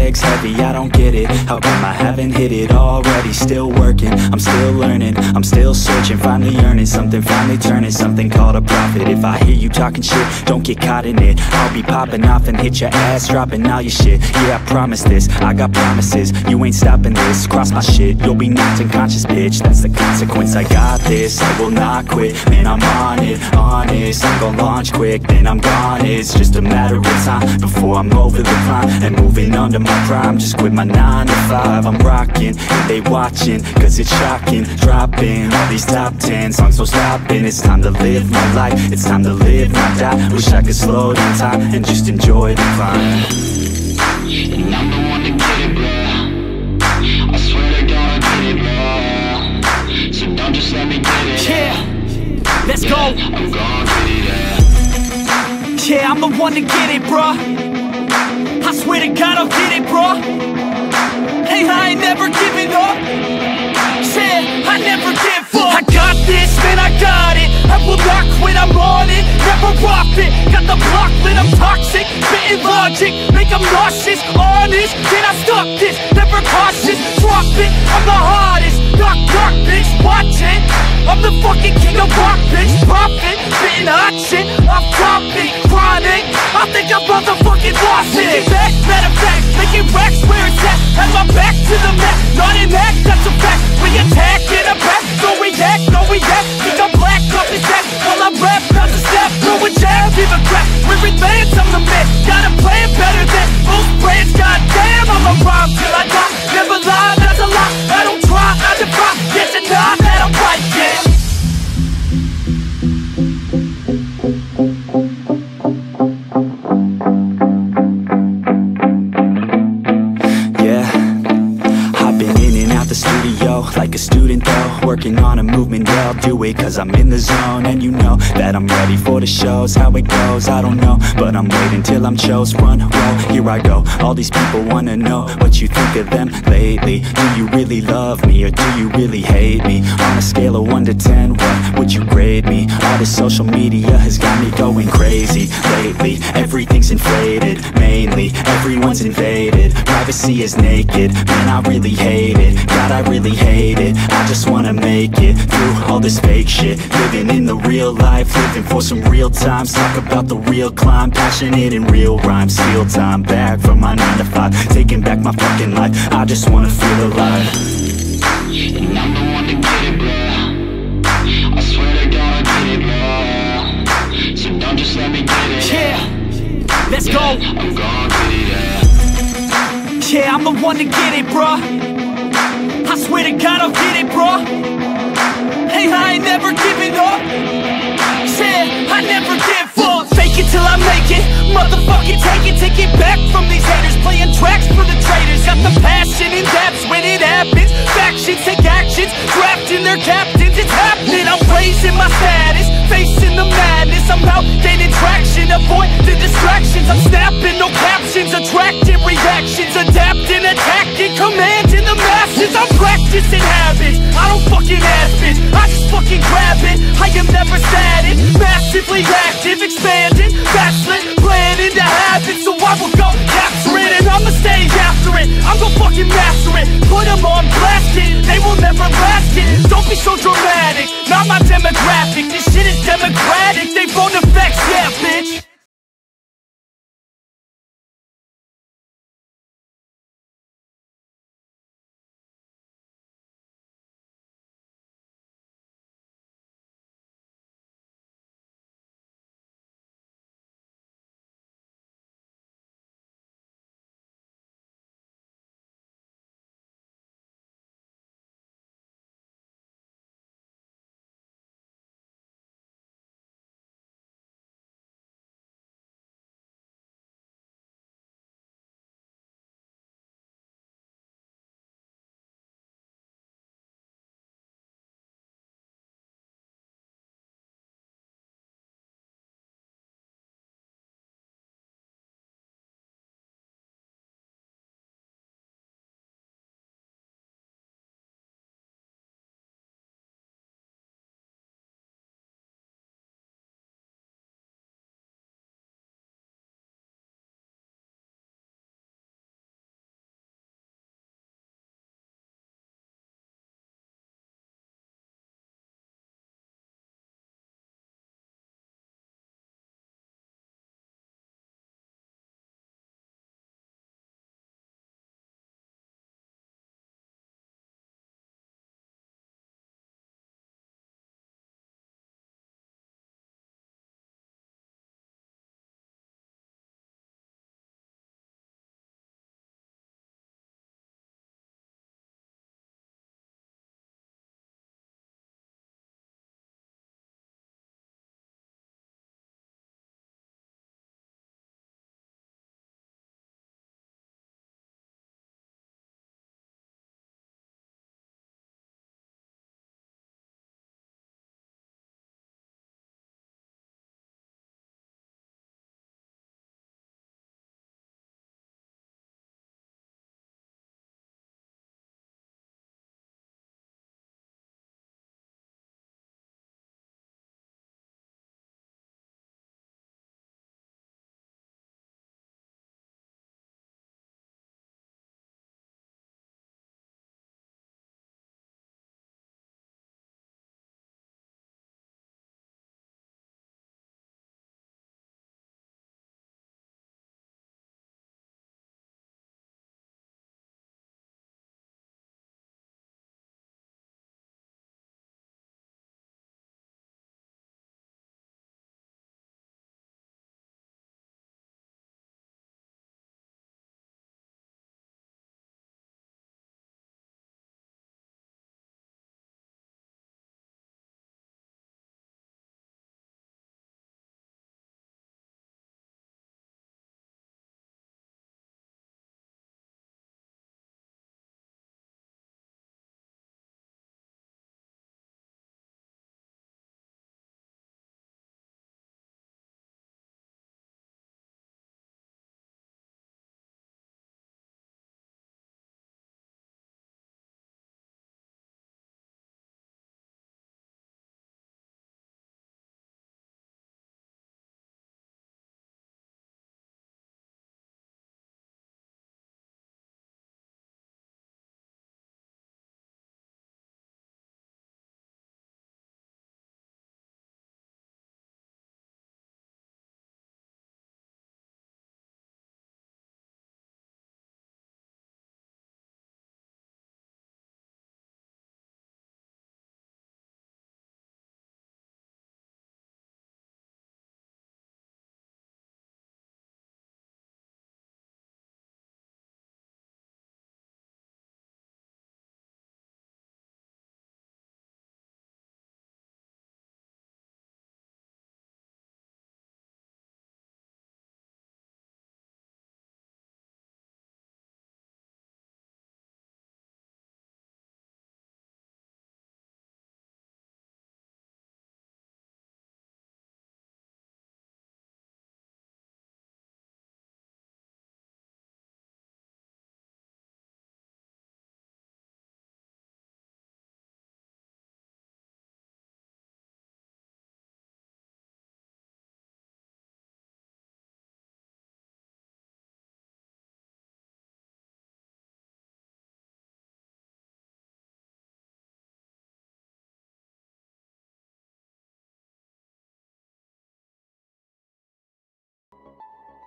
legs heavy, I don't get it. How come I haven't hit it already? Still working, I'm still learning, I'm still searching, finally earning something, finally turning something called a profit. If I hear you talking shit, don't get caught in it. I'll be popping off and hit your ass, dropping all your shit. Yeah, I promise this, I got promises. You ain't stopping this, cross my shit, you'll be knocked unconscious, bitch. That's the consequence, I got this, I will not quit. Man, I'm on it, honest. I'm gon' launch quick, then I'm gone. It's just a matter of time before I'm over the climb and moving under my prime. Just quit my 9 to 5, I'm rocking, and they watching, cause it's shocking. Dropping all these top 10 songs, so stopping. It's time to live my life, it's time to live, not die. Wish I could slow down time and just enjoy the climb. And I'm the one to get it, bro. I swear to God I get it, bro. So don't just let me get it. Yeah, let's go. I'm gon' get it, yeah. Yeah, I'm the one to get it, bruh. I swear to God I'll get it, bruh. Hey, I ain't never giving up. Yeah, I never give up. I got this, man, I got it. I will not quit, I'm on it. Never off it. Got the block lit, I'm toxic. Spitting logic, make them nauseous. Honest, can I stop this? Never cautious, drop it. I'm the hardest. Knock, knock, bitch, watch it. I'm the fucking king of rock, bitch. Profit, spitting hot shit. I'm topic, chronic. I think I'm motherfucking lost it. Back, matter of fact, making racks where it's at. Have my back to the mat, not an act, that's a fact. We attack in a back, don't react, no react. Think I'm black, off his back. While I rap, bounce a step, throw a jab, give a crap. We're advanced, I'm the man. Got a plan better than most brands. Goddamn, I'ma rhyme till I die. Never lie, that's a lie. I don't try, I defy. Yes and not, that I'm right, yeah. Like a student though, working on a movement, yeah, I'll do it cause I'm in the zone. And you know that I'm ready for the shows. How it goes, I don't know, but I'm waiting till I'm chose. Front row, here I go. All these people wanna know what you think of them lately. Do you really love me or do you really hate me? On a scale of 1 to 10, what would you grade me? All this social media has got me going crazy lately. Everything's inflated, mainly everyone's invaded. Privacy is naked, man, I really hate it. God, I really hate it. I just wanna make it through all this fake shit. Living in the real life, living for some real times. Talk about the real climb, passionate in real rhymes. Steal time back from my 9 to 5, taking back my fucking life. I just wanna feel alive. And I'm the one to get it, bro. I swear to God I get it, bro. So don't just let me get it. Yeah, let's go. I'm gon' get it, yeah. Yeah, I'm the one to get it, bruh. I swear to God I'll get it, bruh. Hey, I ain't never giving up. Yeah, I never give up. Fake it till I make it. Motherfucking take it back from these haters. Playing tracks for the traitors. Got the passion in depths when it happens. Factions take actions, drafting their captains. It's happening, I'm raising my status. Facing the madness, I'm out gaining traction. Avoid the distractions, I'm snapping, no captions. Attracting reactions, adapting, attacking, commanding the masses. I'm practicing habits, I don't fucking ask bitch, I just fucking grab it. I am never static, massively active, expanding, backslid, planning to have it. So I will go capture it and I'ma stay after it. I'm gonna fucking master it, put them on blast it. They will never last it, don't be so dramatic. Not my demographic, this shit is democratic. They phone effects, yeah bitch.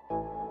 you.